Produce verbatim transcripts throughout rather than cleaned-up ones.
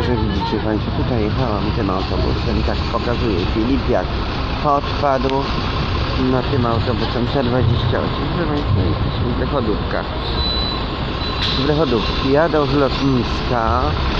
Także widzicie Państwo, tutaj jechałam tym autobusem, tak pokazuje Filip, jak odpadł na tym autobusem C dwadzieścia osiem. Proszę Państwa, jesteśmy w Lechodówkach. W Lechodówki jadą z lotniska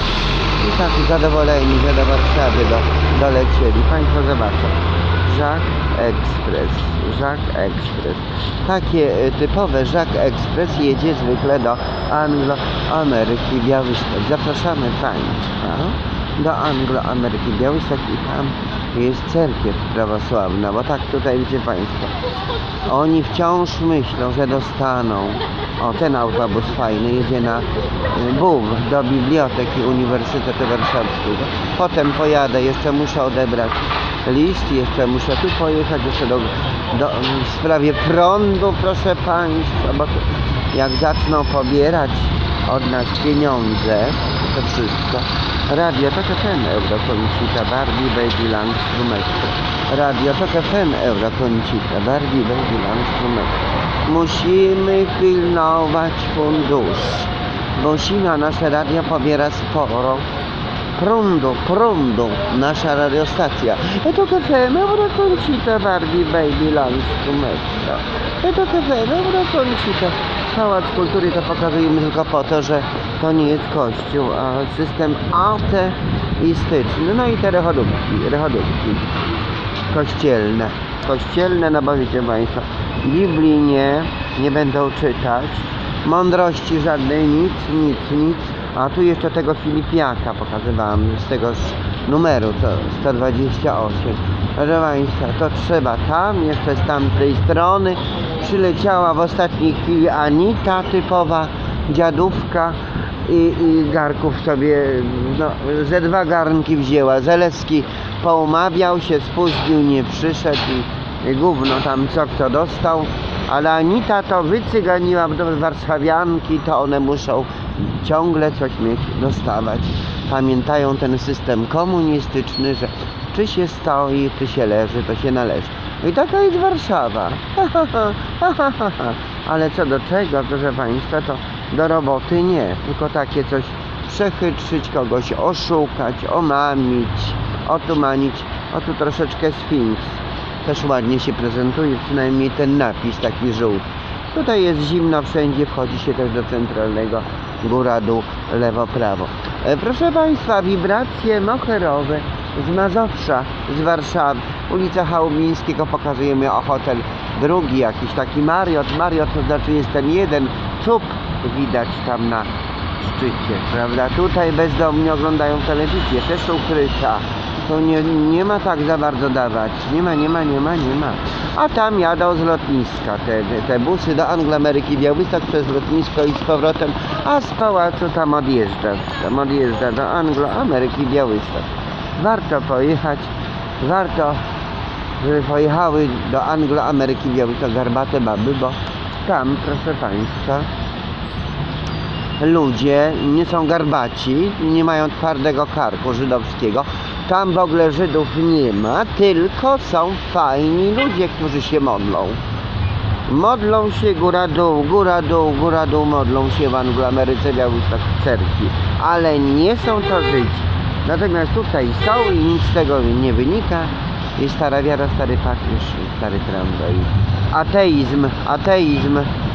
i tak zadowoleni, że do Warszawy do, dolecieli. Państwo zobaczą. Jacques Express, Jacques Express. Takie typowe Jacques Express jedzie zwykle do Anglo-Ameryki Białystok. Zapraszamy Państwa do Anglo-Ameryki Białystok i tam jest cerkiew prawosławna, bo tak tutaj widzicie Państwo, oni wciąż myślą, że dostaną, o ten autobus fajny jedzie na Bóg do Biblioteki Uniwersytetu Warszawskiego, potem pojadę, jeszcze muszę odebrać list, jeszcze muszę tu pojechać, jeszcze do, do, w sprawie prądu, proszę Państwa, bo jak zaczną pobierać od nas pieniądze, to wszystko. Radio to F M Eurokoncita, Barbie, Babyland, Strumeczko. Radio to F M Eurokoncita, Barbie, Babyland, Strumeczko. Musimy pilnować funduszy. Musimy, a nasze radio pobiera sporo prądu, prądu, nasza radiostacja. To F M Eurokoncita, Barbie, Babyland, Strumeczko. To F M Eurokoncita. Pałac Kultury to pokazujemy tylko po to, że to nie jest kościół, a system ateistyczny. No i te rechodówki, rechodówki kościelne. Kościelne, no bo wiecie Państwo, Biblii nie, nie będą czytać, mądrości żadnej, nic, nic, nic. A tu jeszcze tego Filipiaka pokazywałam z tegoż numeru, to sto dwadzieścia osiem. Proszę Państwa, to trzeba tam, jeszcze z tamtej strony przyleciała w ostatniej chwili Anita, typowa dziadówka i, i garków sobie, no, ze dwa garnki wzięła. Zalewski poumawiał się, spóźnił, nie przyszedł i, i gówno tam co kto dostał, ale Anita to wycyganiła w warszawianki, to one muszą ciągle coś mieć, dostawać. Pamiętają ten system komunistyczny, że czy się stoi, czy się leży, to się należy. I taka jest Warszawa. Ale co do czego, proszę Państwa, to do roboty nie. Tylko takie coś przechytrzyć, kogoś oszukać, omamić, otumanić. O tu troszeczkę Sfinks. Też ładnie się prezentuje, przynajmniej ten napis taki żółty. Tutaj jest zimno wszędzie, wchodzi się też do centralnego, góra, dół, lewo, prawo. E, proszę Państwa, wibracje moherowe z Mazowsza, z Warszawy. Ulica Chałubińskiego, pokazujemy o hotel drugi, jakiś taki Mariot. Mariot to znaczy jest ten jeden czub widać tam na szczycie, prawda? Tutaj bezdomni oglądają telewizję, też ukryta. To nie, nie ma tak za bardzo dawać. Nie ma, nie ma, nie ma, nie ma. A tam jadą z lotniska te, te busy do Anglo-Ameryki Białystok przez lotnisko i z powrotem, a z pałacu tam odjeżdża. Tam odjeżdża do Anglo-Ameryki Białystok. Warto pojechać, warto, żeby pojechały do Anglo-Ameryki Białystok garbate baby, bo tam, proszę Państwa, ludzie nie są garbaci, nie mają twardego karku żydowskiego. Tam w ogóle Żydów nie ma, tylko są fajni ludzie, którzy się modlą. Modlą się góra dół, góra dół, góra dół, modlą się w Anglo-Ameryce Białystok w cerkwi. Ale nie są to Żydzi. Natomiast tutaj są i nic z tego nie wynika. Jest stara wiara, stary papież, stary tramwaj. Ateizm, ateizm.